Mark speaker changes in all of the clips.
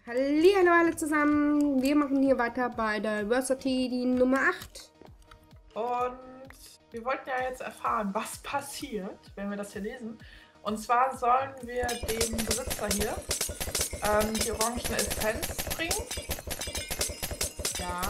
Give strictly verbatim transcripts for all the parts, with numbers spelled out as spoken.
Speaker 1: Hallihallo alle zusammen, wir machen hier weiter bei der Diversity, die Nummer acht.
Speaker 2: Und wir wollten ja jetzt erfahren, was passiert, wenn wir das hier lesen. Und zwar sollen wir dem Besitzer hier ähm, die orangene Essenz bringen. Ja.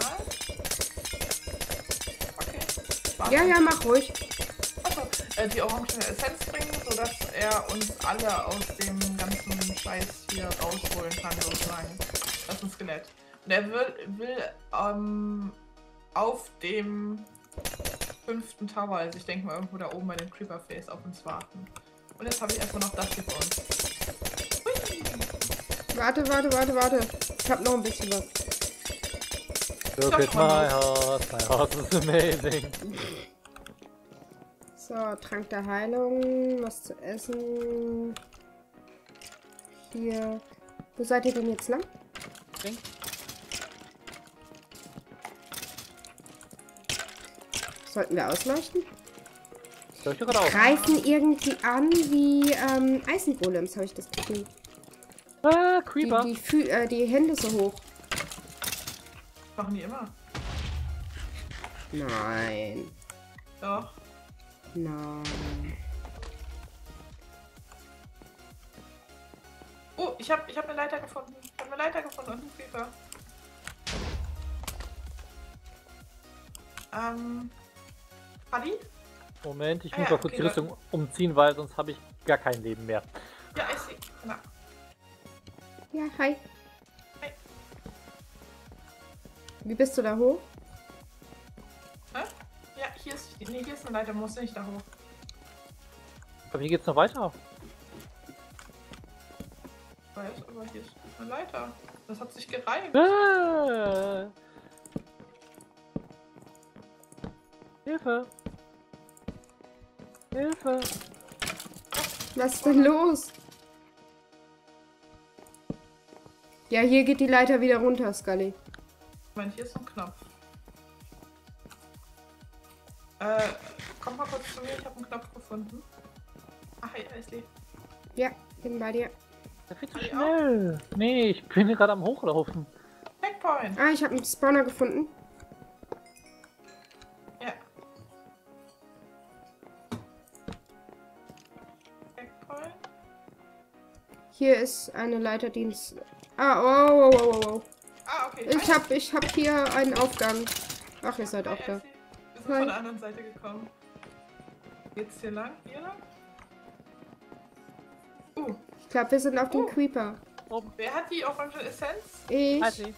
Speaker 2: Okay. Warte.
Speaker 1: Ja, ja, mach ruhig.
Speaker 2: Achso, äh, die orangene Essenz bringen, sodass er uns alle aus dem ganzen Scheiß hier rausholen kann, sozusagen. Das ist ein Skelett. Und er will, will ähm, auf dem fünften Tower, also ich denke mal irgendwo da oben bei dem Creeper Face, auf uns warten. Und jetzt habe ich erstmal noch das hier für uns. Hui.
Speaker 1: Warte, warte, warte, warte. Ich habe noch ein bisschen was.
Speaker 3: Look at my house, my house is amazing.
Speaker 1: So, Trank der Heilung, was zu essen. Hier. Wo seid ihr denn jetzt lang?
Speaker 3: Okay.
Speaker 1: Sollten wir ausleuchten?
Speaker 3: Soll ich gerade auf?
Speaker 1: Greifen irgendwie an wie ähm, Eisengolems, habe ich das Gefühl.
Speaker 3: Ah,
Speaker 1: Die,
Speaker 3: Creeper.
Speaker 1: die, Fü äh, die Hände so hoch.
Speaker 2: Machen die immer.
Speaker 1: Nein.
Speaker 2: Doch.
Speaker 1: Nein.
Speaker 2: Oh, ich habe ich hab eine Leiter gefunden. Ich habe eine Leiter gefunden und einen Creeper. Ähm. Paddy?
Speaker 3: Moment, ich
Speaker 2: Ah,
Speaker 3: muss
Speaker 2: ja,
Speaker 3: mal kurz
Speaker 2: okay,
Speaker 3: die Rüstung umziehen, weil sonst habe ich gar kein Leben mehr.
Speaker 2: Ja, ich sehe. Genau.
Speaker 1: Ja, hi.
Speaker 2: Hi.
Speaker 1: Wie bist du da hoch?
Speaker 2: Hä? Ja, hier ist. Nee, hier ist eine Leiter, muss nicht da hoch.
Speaker 3: Aber hier geht's noch weiter.
Speaker 2: Ich weiß, aber hier ist eine Leiter. Das hat sich gereimt.
Speaker 3: Ah. Hilfe! Hilfe!
Speaker 1: Was ist denn los? Ja, hier geht die Leiter wieder runter, Scully.
Speaker 2: Moment, hier ist ein Knopf. Äh, komm mal kurz zu mir, ich habe einen Knopf gefunden. Ach, hey, Eisli.
Speaker 1: Ja, bin bei dir.
Speaker 3: Da viel zu
Speaker 2: Paddy
Speaker 3: schnell! Nee, ich bin gerade am Hochlaufen.
Speaker 2: Checkpoint!
Speaker 1: Ah, ich habe einen Spawner gefunden.
Speaker 2: Ja. Checkpoint.
Speaker 1: Hier ist eine Leiter, die ins... Ah, oh, oh, oh, oh, oh.
Speaker 2: Ah, okay.
Speaker 1: Ich hab, ich hab hier einen Aufgang. Ach, ihr seid auch da.
Speaker 2: Wir sind
Speaker 1: Hi.
Speaker 2: von der anderen Seite gekommen. Geht's hier lang? Hier lang? Uh,
Speaker 1: Ich glaube, wir sind auf dem
Speaker 2: Oh.
Speaker 1: Creeper.
Speaker 3: Oben.
Speaker 2: wer hat die orange Essenz?
Speaker 1: Ich.
Speaker 3: Halt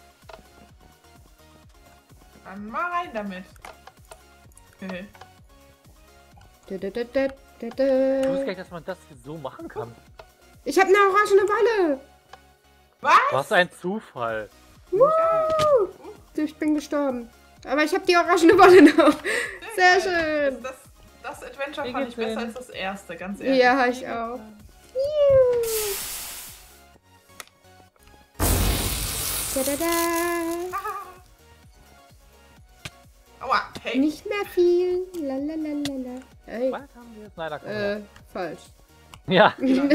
Speaker 2: Dann mal rein damit. Okay.
Speaker 1: Da, da, da, da, da,
Speaker 3: Ich wusste
Speaker 1: da.
Speaker 3: gar nicht, dass man das hier so machen kann.
Speaker 1: Ich habe eine orangene Wolle.
Speaker 2: Was?
Speaker 3: Was ein Zufall.
Speaker 1: Woo! Ich bin gestorben. Aber ich habe die orangene Wolle noch. Sehr
Speaker 2: geil.
Speaker 1: schön.
Speaker 2: Das, das, das Adventure
Speaker 3: Hier
Speaker 2: fand ich
Speaker 3: geht's
Speaker 2: besser
Speaker 3: hin.
Speaker 2: als das erste, ganz ehrlich.
Speaker 1: Ja, ich auch. Da, da, da.
Speaker 2: Aua, hey.
Speaker 1: Nicht mehr viel. Lalalala. Hey.
Speaker 3: Was haben wir jetzt? Nein, da kommen
Speaker 1: Äh, falsch.
Speaker 3: wir. Ja.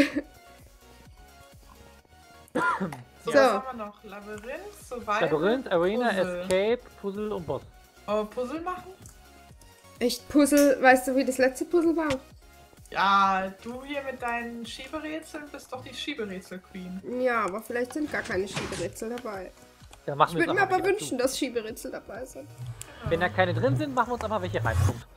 Speaker 2: So,
Speaker 1: So.
Speaker 2: was haben wir noch? Labyrinth, Survival,
Speaker 3: Labyrinth, Arena,
Speaker 2: Puzzle.
Speaker 3: Escape, Puzzle und Boss.
Speaker 2: Oh, Puzzle machen?
Speaker 1: Echt Puzzle. Weißt du, wie das letzte Puzzle war?
Speaker 2: Ja, du hier mit deinen Schieberätseln bist doch die Schieberätsel-Queen.
Speaker 1: Ja, aber vielleicht sind gar keine Schieberätsel dabei.
Speaker 3: Ja, machen
Speaker 1: Ich
Speaker 3: wir
Speaker 1: würde
Speaker 3: uns
Speaker 1: mir
Speaker 3: einfach
Speaker 1: aber
Speaker 3: wieder
Speaker 1: wünschen, dass Schieberätsel dabei sind.
Speaker 3: zu. Wenn da keine drin sind, machen wir uns einfach welche rein. Punkt.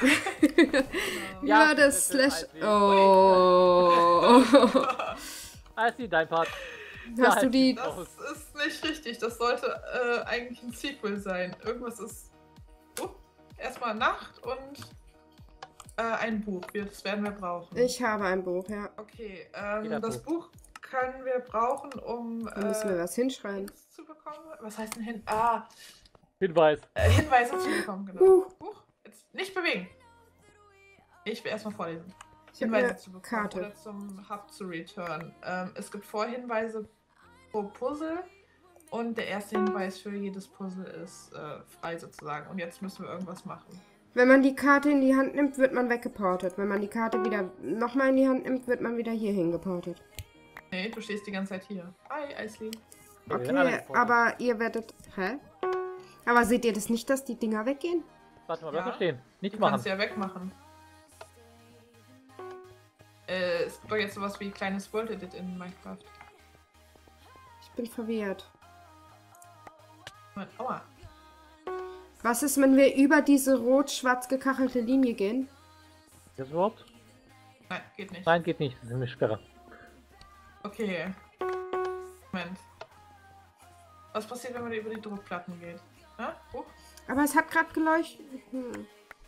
Speaker 1: Ja,
Speaker 3: Ja,
Speaker 1: das
Speaker 3: bitte,
Speaker 1: Slash...
Speaker 3: Alter.
Speaker 1: Oh.
Speaker 3: Alssi, dein Part.
Speaker 1: Hast du die...
Speaker 2: Das ist nicht richtig. Das sollte äh, eigentlich ein Sequel sein. Irgendwas ist... Oh, erstmal Nacht und äh, ein Buch. Wir- Das werden wir brauchen.
Speaker 1: Ich habe ein Buch, ja.
Speaker 2: Okay, ähm,
Speaker 3: Jeder
Speaker 2: das
Speaker 3: Buch.
Speaker 2: Buch können wir brauchen, um
Speaker 1: Da müssen wir
Speaker 2: äh,
Speaker 1: was hinschreiben.
Speaker 2: Dings zu bekommen. Was heißt denn hin? Ah,
Speaker 3: Hinweis.
Speaker 2: äh, Hinweise zu bekommen, genau.
Speaker 1: Buch.
Speaker 2: Buch. Jetzt nicht bewegen. Ich will erstmal vorlesen.
Speaker 1: Ich habe
Speaker 2: Hinweise
Speaker 1: eine
Speaker 2: zu bekommen
Speaker 1: Karte.
Speaker 2: oder zum Hub zu return. Ähm, es gibt Vorhinweise pro Puzzle und der erste Hinweis für jedes Puzzle ist äh, frei sozusagen. Und jetzt müssen wir irgendwas machen.
Speaker 1: Wenn man die Karte in die Hand nimmt, wird man weggeportet. Wenn man die Karte wieder nochmal in die Hand nimmt, wird man wieder hier hingeportet.
Speaker 2: Nee, du stehst die ganze Zeit hier. Hi, Eisli.
Speaker 3: Ja, wir werden alle
Speaker 1: Okay,
Speaker 3: gefunden.
Speaker 1: aber ihr werdet... Hä? Aber seht ihr das nicht, dass die Dinger weggehen?
Speaker 3: Warte mal,
Speaker 2: Ja.
Speaker 3: bleib da stehen. Nicht
Speaker 2: Du
Speaker 3: machen.
Speaker 2: kannst sie ja wegmachen. Äh, es gibt doch jetzt sowas wie kleines World Edit in Minecraft.
Speaker 1: Ich bin verwirrt.
Speaker 2: Moment, aua.
Speaker 1: Was ist, wenn wir über diese rot-schwarz gekachelte Linie gehen?
Speaker 3: Das überhaupt?
Speaker 2: Nein, geht nicht.
Speaker 3: Nein, geht nicht. Das ist eine Sperre.
Speaker 2: Okay. Moment. Was passiert, wenn man über die Druckplatten geht? Ja? Huch.
Speaker 1: Aber es hat gerade geleuchtet. Hm.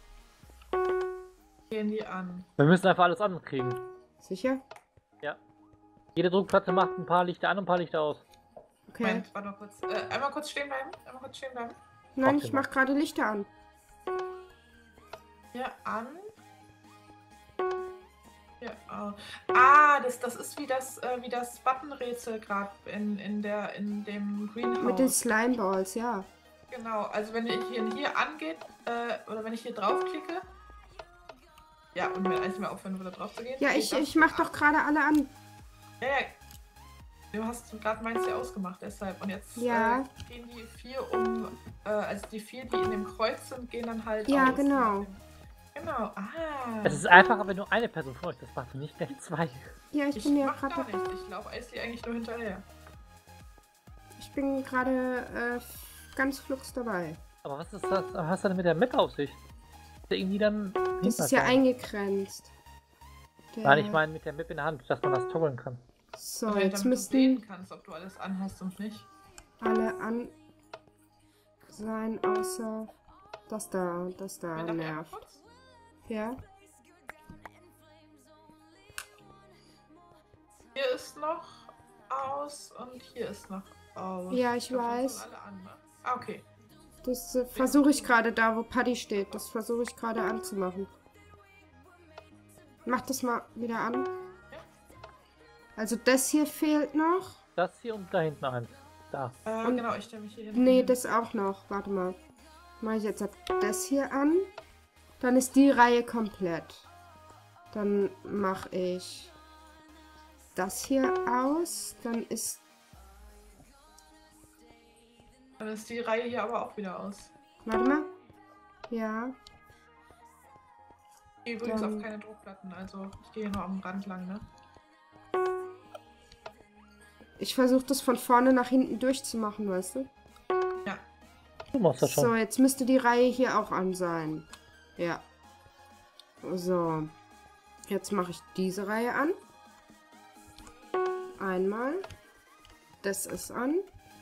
Speaker 2: Gehen die an.
Speaker 3: Wir müssen einfach alles ankriegen.
Speaker 1: Sicher?
Speaker 3: Ja. Jede Druckplatte macht ein paar Lichter an und ein paar Lichter aus.
Speaker 1: Okay.
Speaker 2: Moment, warte mal kurz. Äh, einmal kurz stehen bleiben. Einmal kurz stehen bleiben.
Speaker 1: Nein,
Speaker 3: Mach
Speaker 1: ich
Speaker 3: den mal.
Speaker 1: mach gerade Lichter an.
Speaker 2: Hier an. Hier aus. Ah, das, das ist wie das, äh, wie das Buttonrätsel gerade in, in, der, in dem Greenhouse.
Speaker 1: Mit den Slimeballs, ja.
Speaker 2: Genau, also wenn ich hier, hier angeht, äh, oder wenn ich hier draufklicke. Ja, und wenn eigentlich mal aufhören würde, drauf zu gehen.
Speaker 1: Ja,
Speaker 2: geht
Speaker 1: ich,
Speaker 2: das
Speaker 1: ich mach doch gerade alle an.
Speaker 2: Ja, ja. Du hast gerade meins ja ausgemacht, deshalb. Und jetzt
Speaker 1: Ja.
Speaker 2: äh, gehen die vier um, äh, also die vier, die in dem Kreuz sind, gehen dann halt
Speaker 1: Ja,
Speaker 2: aus.
Speaker 1: genau.
Speaker 2: Genau, ah.
Speaker 3: Es ist einfacher, wenn nur eine Person von euch das macht und nicht gleich zwei.
Speaker 1: Ja, ich
Speaker 2: Ich
Speaker 1: bin ja
Speaker 2: mach gar
Speaker 1: gerade.
Speaker 2: nicht, ich laufe Icy eigentlich nur hinterher.
Speaker 1: Ich bin gerade äh, ganz flugs dabei.
Speaker 3: Aber was ist das? Was hast du denn mit der Map auf sich? Ist der irgendwie dann.
Speaker 1: Das ist ja eingegrenzt. Der...
Speaker 3: Nein, ich meine mit der Map in der Hand, dass man das toggeln kann.
Speaker 1: So,
Speaker 2: Also,
Speaker 1: jetzt
Speaker 2: damit du sehen
Speaker 1: müssten
Speaker 2: kannst, ob du alles anhast und nicht.
Speaker 1: alle an sein, außer das da, das da
Speaker 2: Wenn nachher
Speaker 1: nervt.
Speaker 2: kurz.
Speaker 1: Ja.
Speaker 2: Hier ist noch aus und hier ist noch aus.
Speaker 1: Ja, ich
Speaker 2: glaub, das
Speaker 1: weiß.
Speaker 2: sind alle an, ne? Ah, okay.
Speaker 1: Das äh, versuche ich gerade da, wo Paddy steht. Das versuche ich gerade anzumachen. Mach das mal wieder an. Also das hier fehlt noch.
Speaker 3: Das hier und da hinten eins. Da.
Speaker 2: Äh,
Speaker 1: Und-
Speaker 2: genau, ich stelle mich hier hin.
Speaker 1: Nee, das auch noch. Warte mal. Mache ich jetzt das hier an. Dann ist die Reihe komplett. Dann mache ich das hier aus. Dann ist...
Speaker 2: Dann ist die Reihe hier aber auch wieder aus.
Speaker 1: Warte mal. Ja.
Speaker 2: Übrigens
Speaker 1: Dann-
Speaker 2: auf keine Druckplatten, also ich gehe hier nur am Rand lang, ne?
Speaker 1: Ich versuche das von vorne nach hinten durchzumachen, weißt du?
Speaker 2: Ja.
Speaker 3: Du machst das schon.
Speaker 1: So, jetzt müsste die Reihe hier auch an sein. Ja. So. Jetzt mache ich diese Reihe an. Einmal. Das ist an.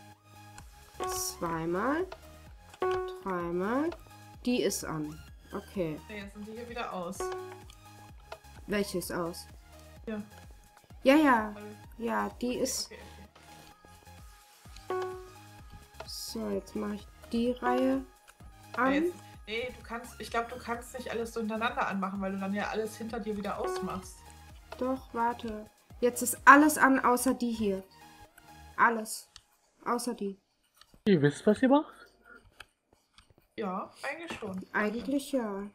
Speaker 1: Zweimal. Dreimal. Die ist an. Okay.
Speaker 2: Nee, jetzt sind die hier wieder aus.
Speaker 1: Welches aus?
Speaker 2: Hier.
Speaker 1: Ja, ja.
Speaker 2: Weil-
Speaker 1: Ja, die ist...
Speaker 2: Okay, okay.
Speaker 1: So, jetzt mache ich die Reihe
Speaker 2: Nee,
Speaker 1: an.
Speaker 2: jetzt, nee, du kannst, ich glaube, du kannst nicht alles so hintereinander anmachen, weil du dann ja alles hinter dir wieder ausmachst.
Speaker 1: Doch, warte. Jetzt ist alles an, außer die hier. Alles. Außer die.
Speaker 3: Ihr wisst, was ihr macht?
Speaker 2: Ja, eigentlich schon.
Speaker 1: Eigentlich ja.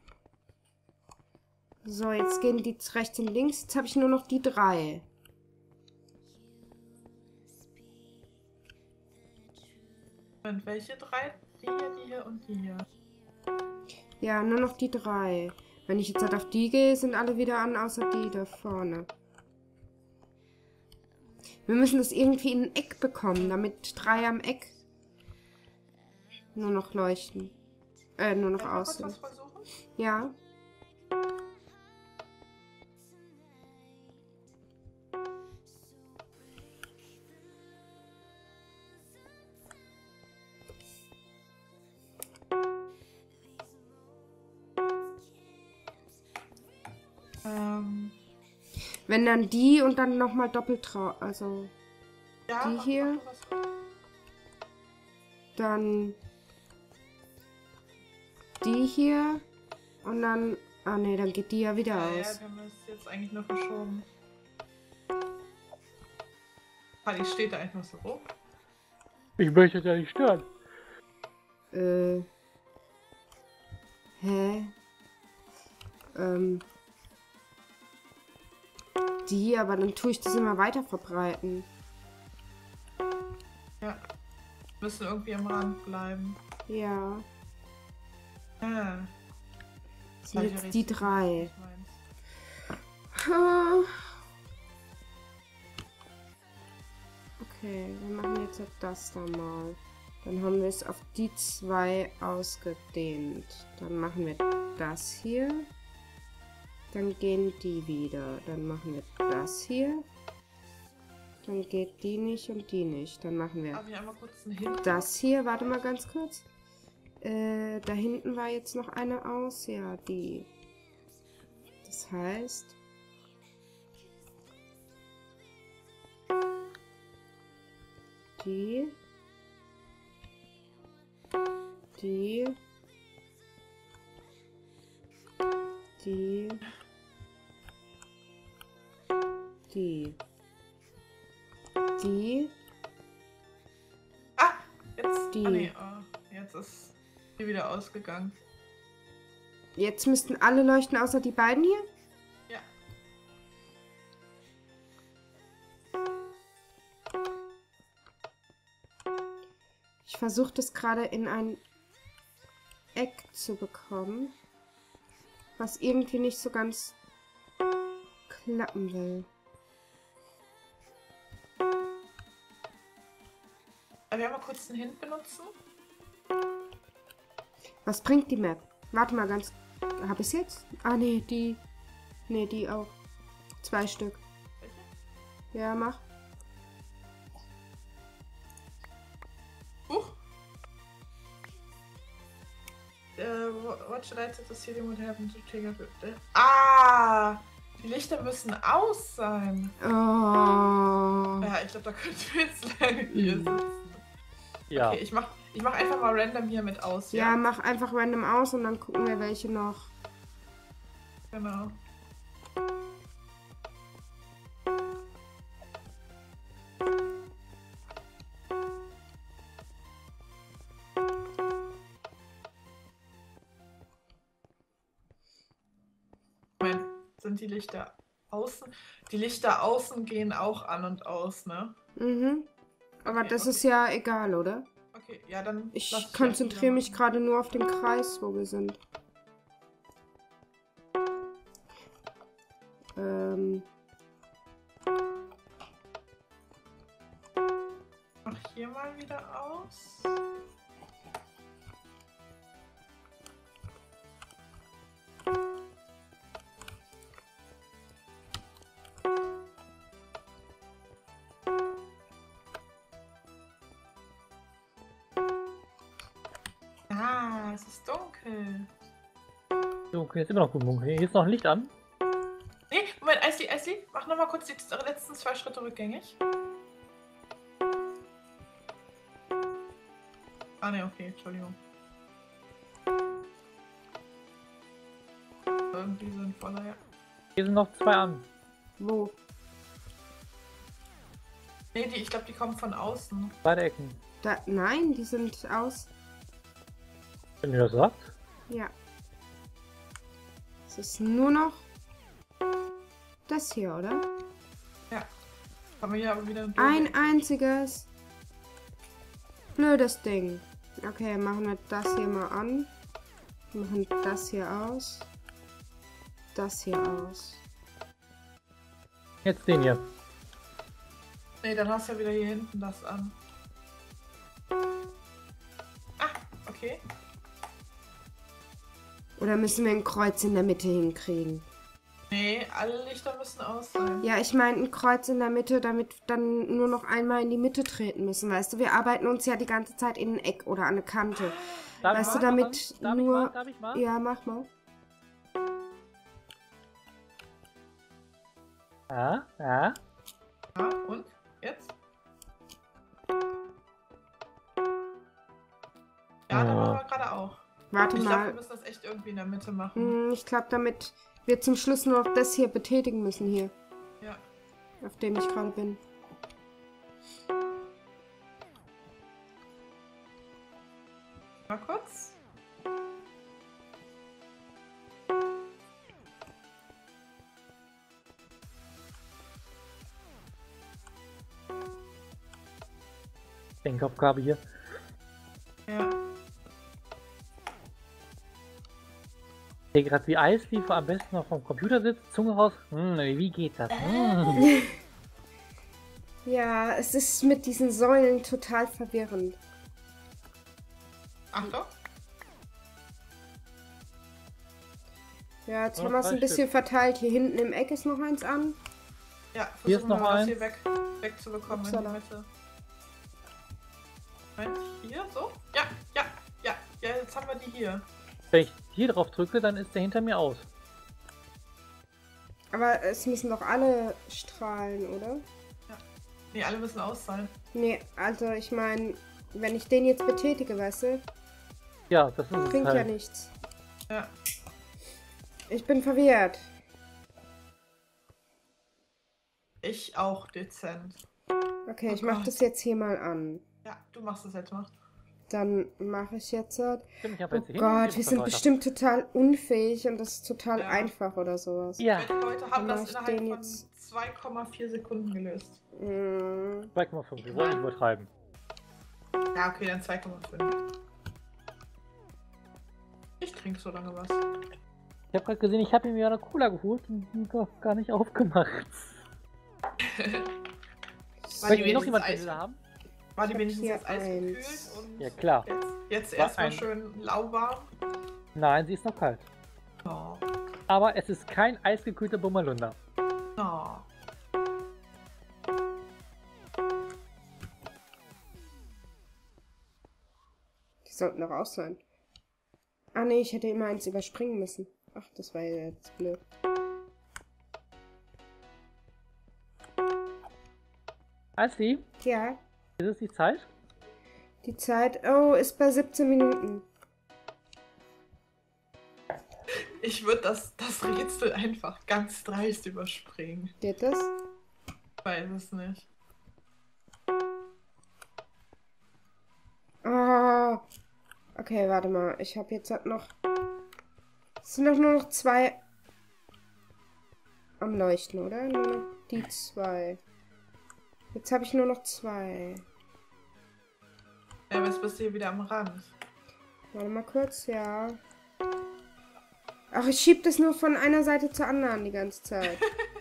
Speaker 1: So, jetzt gehen die rechts und links. Jetzt habe ich nur noch die drei.
Speaker 2: Und welche drei? Die hier, die hier und die hier.
Speaker 1: Ja, nur noch die drei. Wenn ich jetzt halt auf die gehe, sind alle wieder an, außer die da vorne. Wir müssen das irgendwie in ein Eck bekommen, damit drei am Eck nur noch leuchten. Äh, nur noch
Speaker 2: Kann ich mal
Speaker 1: aus
Speaker 2: kurz was
Speaker 1: sind.
Speaker 2: versuchen?
Speaker 1: Ja.
Speaker 2: Ähm,
Speaker 1: Wenn dann die und dann nochmal doppelt drauf. Also
Speaker 2: ja,
Speaker 1: Die
Speaker 2: mach-
Speaker 1: hier?
Speaker 2: mach du was.
Speaker 1: dann die hier und dann. Ah ne, dann geht die ja wieder
Speaker 2: Ja, ja,
Speaker 1: aus.
Speaker 2: wir haben es jetzt eigentlich nur verschoben. Ah, die steht da einfach so rum.
Speaker 3: Ich möchte da nicht stören.
Speaker 1: Äh. Hä? Ähm. Die, aber dann tue ich das immer weiter verbreiten.
Speaker 2: Ja. Müssen irgendwie am Rand bleiben.
Speaker 1: Ja.
Speaker 2: Ah.
Speaker 1: Das sind jetzt die drei. Okay, wir machen jetzt das da mal. Dann haben wir es auf die zwei ausgedehnt. Dann machen wir das hier. Dann gehen die wieder. Dann machen wir das hier. Dann geht die nicht und die nicht. Dann machen wir das hier. Warte mal ganz kurz. Äh, da hinten war jetzt noch eine aus. Ja, die. Das heißt... Die. Die. Die. Die. Die.
Speaker 2: Ah! Jetzt.
Speaker 1: Die.
Speaker 2: Ah, nee, oh, jetzt ist die wieder ausgegangen.
Speaker 1: Jetzt müssten alle leuchten, außer die beiden hier?
Speaker 2: Ja.
Speaker 1: Ich versuche das gerade in ein Eck zu bekommen, was irgendwie nicht so ganz klappen will.
Speaker 2: Aber wir mal kurz den Hint benutzen.
Speaker 1: Was bringt die Map? Warte mal ganz... Habe ich es jetzt? Ah, nee, die... Nee, die auch. Zwei Stück.
Speaker 2: Welche?
Speaker 1: Ja, mach.
Speaker 2: Huch. Uh, what should I do to see them would happen to trigger the... Ah! Die Lichter müssen aus sein.
Speaker 1: Oh.
Speaker 2: Ja, ich glaube, da könnten wir jetzt lange hier sitzen.
Speaker 3: Ja.
Speaker 2: Okay, ich mach, ich mach einfach mal random hier mit aus.
Speaker 1: Ja, mach einfach random aus und dann gucken wir, welche noch.
Speaker 2: Genau. Moment, sind die Lichter außen? Die Lichter außen gehen auch an und aus, ne?
Speaker 1: Mhm. Aber
Speaker 2: Okay,
Speaker 1: das
Speaker 2: okay.
Speaker 1: ist ja egal, oder?
Speaker 2: Okay, ja, dann.
Speaker 1: Ich
Speaker 2: lass
Speaker 1: konzentriere mich
Speaker 2: wieder
Speaker 1: gerade nur auf den Kreis, wo wir sind. Ähm.
Speaker 2: Mach hier mal wieder aus. Ah, es ist dunkel.
Speaker 3: So, okay, ist immer noch gut dunkel. Hier ist noch ein Licht an.
Speaker 2: Nee, Moment, Eisli, Eisli, mach nochmal kurz die letzten zwei Schritte rückgängig. Ah ne, okay, Entschuldigung. Irgendwie sinnvoller, ja.
Speaker 3: Hier sind noch zwei an.
Speaker 1: Wo?
Speaker 2: Nee, die, ich glaube, die kommen von außen.
Speaker 3: Beide Ecken.
Speaker 1: Da, nein, die sind aus.
Speaker 3: Wenn ihr das sagt.
Speaker 1: Ja. Es ist nur noch das hier, oder?
Speaker 2: Ja. Haben wir hier aber wieder
Speaker 1: Ein einziges blödes Ding. Okay, machen wir das hier mal an. Machen das hier aus. Das hier aus.
Speaker 3: Jetzt den hier.
Speaker 2: Nee, dann hast du ja wieder hier hinten das an. Ah, okay.
Speaker 1: Oder müssen wir ein Kreuz in der Mitte hinkriegen?
Speaker 2: Nee, alle Lichter müssen aus sein.
Speaker 1: Ja, ich meine ein Kreuz in der Mitte, damit wir dann nur noch einmal in die Mitte treten müssen, weißt du? Wir arbeiten uns ja die ganze Zeit in ein Eck oder an eine Kante.
Speaker 3: Darf
Speaker 1: Weißt
Speaker 3: ich
Speaker 1: du,
Speaker 3: mal?
Speaker 1: damit
Speaker 3: Darf ich
Speaker 1: nur...
Speaker 3: mal? Darf ich mal?
Speaker 1: Ja, mach mal.
Speaker 3: Ja, ja.
Speaker 2: Ja, und? Jetzt? Ja, da waren wir gerade auch.
Speaker 1: Warte
Speaker 2: Ich glaube, wir
Speaker 1: mal.
Speaker 2: müssen das echt irgendwie in der Mitte machen.
Speaker 1: Hm, ich glaube, damit wir zum Schluss nur noch das hier betätigen müssen hier,
Speaker 2: Ja.
Speaker 1: auf dem ich gerade bin.
Speaker 2: Mal kurz.
Speaker 3: Denkaufgabe hier.
Speaker 2: Ja.
Speaker 3: Ich sehe gerade, wie Eisliefer am besten noch vom Computer sitzt, Zunge raus. Hm, wie geht das? Hm.
Speaker 1: Ja, es ist mit diesen Säulen total verwirrend.
Speaker 2: Achtung.
Speaker 1: Ja, jetzt
Speaker 3: Ja,
Speaker 1: haben wir es
Speaker 3: drei
Speaker 1: ein bisschen
Speaker 3: Stück.
Speaker 1: verteilt. Hier hinten im Eck ist noch eins an.
Speaker 2: Ja,
Speaker 3: Hier ist
Speaker 2: versuchen
Speaker 3: noch
Speaker 2: wir das
Speaker 3: eins.
Speaker 2: hier weg, wegzubekommen in die
Speaker 1: Upsala.
Speaker 2: Mitte. Moment, hier, so? Ja, ja, ja, ja, jetzt haben wir die hier.
Speaker 3: Wenn ich hier drauf drücke, dann ist der hinter mir aus.
Speaker 1: Aber es müssen doch alle strahlen, oder?
Speaker 2: Nee, alle müssen aus sein.
Speaker 1: Nee, also ich meine, wenn ich den jetzt betätige, weißt du,
Speaker 3: Ja, das ist es
Speaker 1: bringt
Speaker 3: halt.
Speaker 1: ja nichts.
Speaker 2: Ja.
Speaker 1: Ich bin verwirrt.
Speaker 2: Ich auch dezent.
Speaker 1: Okay,
Speaker 2: Oh
Speaker 1: ich mach
Speaker 2: Gott.
Speaker 1: das jetzt hier mal an.
Speaker 2: Ja, du machst das jetzt mal.
Speaker 1: Dann mache ich jetzt halt.
Speaker 3: Stimmt, ich hab
Speaker 1: Oh
Speaker 3: jetzt hier
Speaker 1: Gott,
Speaker 3: hinten
Speaker 1: wir sind
Speaker 3: weiter.
Speaker 1: bestimmt total unfähig und das ist total
Speaker 2: Ja.
Speaker 1: einfach oder sowas.
Speaker 3: Ja,
Speaker 2: Die Leute haben
Speaker 1: Dann
Speaker 2: das
Speaker 1: mach ich
Speaker 2: innerhalb
Speaker 1: den
Speaker 2: von
Speaker 1: jetzt-
Speaker 2: zwei Komma vier Sekunden gelöst.
Speaker 1: Mm,
Speaker 3: zwei Komma fünf, wir wollen nicht übertreiben.
Speaker 2: Ja, okay, dann zwei Komma fünf. Ich trinke so lange was.
Speaker 3: Ich habe gerade gesehen, ich habe mir ja eine Cola geholt und die doch gar nicht aufgemacht.
Speaker 2: War die
Speaker 3: Möchte noch
Speaker 2: wenigstens
Speaker 3: jemand
Speaker 2: Eis,
Speaker 3: Vanille haben?
Speaker 2: war die
Speaker 1: Ich hab
Speaker 2: wenigstens
Speaker 1: hier
Speaker 2: jetzt eisgekühlt
Speaker 1: eins.
Speaker 2: und
Speaker 3: Ja, klar.
Speaker 2: jetzt, jetzt
Speaker 3: War
Speaker 2: erstmal
Speaker 3: ein-
Speaker 2: schön lauwarm.
Speaker 3: Nein, sie ist noch kalt.
Speaker 2: Oh.
Speaker 3: Aber es ist kein eisgekühlter Bummerlunder.
Speaker 2: Oh.
Speaker 1: die sollten doch aus sein. Ah nee, ich hätte immer eins überspringen müssen. Ach, das war ja jetzt blöd.
Speaker 3: Eisli,
Speaker 1: Ja,
Speaker 3: ist es die Zeit?
Speaker 1: die Zeit, oh, ist bei siebzehn Minuten.
Speaker 2: Ich würde das, das Rätsel einfach ganz dreist überspringen.
Speaker 1: Geht das?
Speaker 2: Ich weiß es nicht.
Speaker 1: Oh. Okay, warte mal. Ich habe jetzt halt noch... Es sind doch nur noch zwei am Leuchten, oder? Nur noch die zwei. Jetzt habe ich nur noch zwei.
Speaker 2: Ja, aber jetzt bist du hier wieder am Rand.
Speaker 1: Warte mal kurz, ja. Ach, ich schieb das nur von einer Seite zur anderen die ganze Zeit.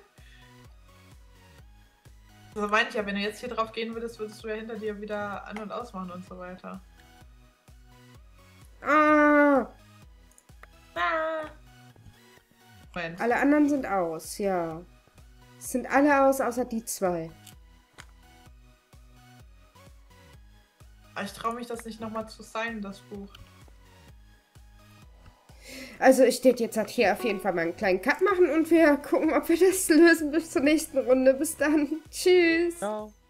Speaker 2: So meine ich ja, wenn du jetzt hier drauf gehen würdest, würdest du ja hinter dir wieder an- und ausmachen und so weiter.
Speaker 1: Ah!
Speaker 2: Moment.
Speaker 1: Alle anderen sind aus, ja. Es sind alle aus, außer die zwei.
Speaker 2: Aber ich traue mich das nicht nochmal zu sein, das Buch.
Speaker 1: Also ich werde jetzt halt hier auf jeden Fall mal einen kleinen Cut machen und wir gucken, ob wir das lösen bis zur nächsten Runde. Bis dann. Tschüss.
Speaker 3: Ciao.